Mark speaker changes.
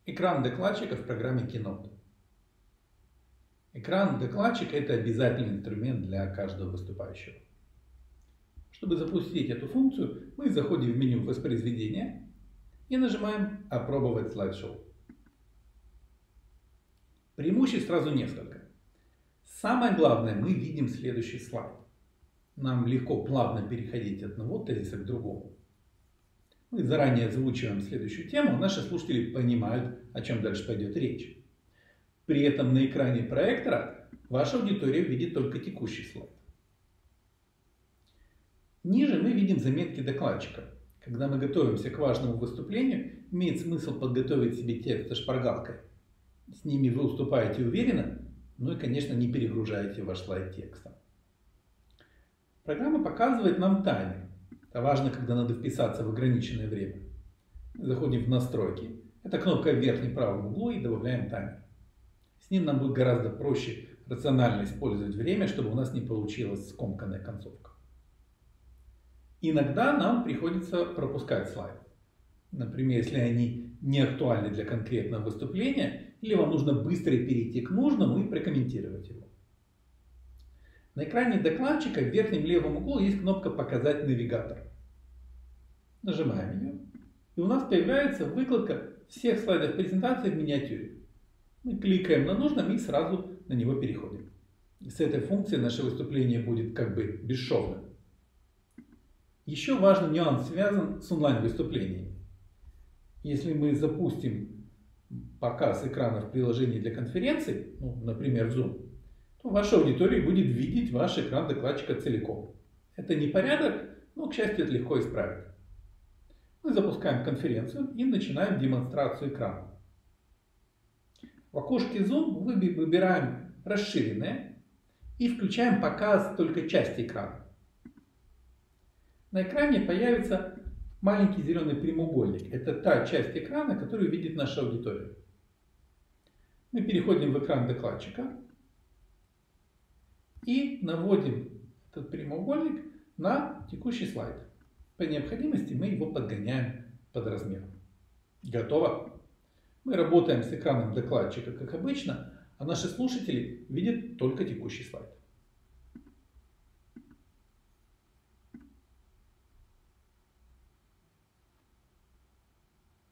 Speaker 1: Экран докладчика в программе Keynote. Экран докладчика — это обязательный инструмент для каждого выступающего. Чтобы запустить эту функцию, мы заходим в меню воспроизведения и нажимаем «Опробовать слайд-шоу». Преимуществ сразу несколько. Самое главное, мы видим следующий слайд. Нам легко плавно переходить от одного тезиса к другому. Мы заранее озвучиваем следующую тему, наши слушатели понимают, о чем дальше пойдет речь. При этом на экране проектора ваша аудитория видит только текущий слайд. Ниже мы видим заметки докладчика. Когда мы готовимся к важному выступлению, имеет смысл подготовить себе текст со шпаргалкой. С ними вы уступаете уверенно, ну и, конечно, не перегружаете ваш слайд текстом. Программа показывает нам таймер. Это важно, когда надо вписаться в ограниченное время. Мы заходим в настройки. Это кнопка в верхнем правом углу и добавляем таймер. С ним нам будет гораздо проще рационально использовать время, чтобы у нас не получилась скомканная концовка. Иногда нам приходится пропускать слайды. Например, если они не актуальны для конкретного выступления, или вам нужно быстро перейти к нужному и прокомментировать его. На экране докладчика в верхнем левом углу есть кнопка «Показать навигатор». Нажимаем ее, и у нас появляется выкладка всех слайдов презентации в миниатюре. Мы кликаем на нужном и сразу на него переходим. С этой функцией наше выступление будет как бы бесшовным. Еще важный нюанс связан с онлайн-выступлениями. Если мы запустим показ экрана в приложении для конференций, например, Zoom, то ваша аудитория будет видеть ваш экран докладчика целиком. Это непорядок, но, к счастью, это легко исправить. Мы запускаем конференцию и начинаем демонстрацию экрана. В окошке Zoom мы выбираем «Расширенное» и включаем показ только части экрана. На экране появится маленький зеленый прямоугольник. Это та часть экрана, которую видит наша аудитория. Мы переходим в экран докладчика и наводим этот прямоугольник на текущий слайд. По необходимости мы его подгоняем под размер. Готово. Мы работаем с экраном докладчика как обычно, а наши слушатели видят только текущий слайд.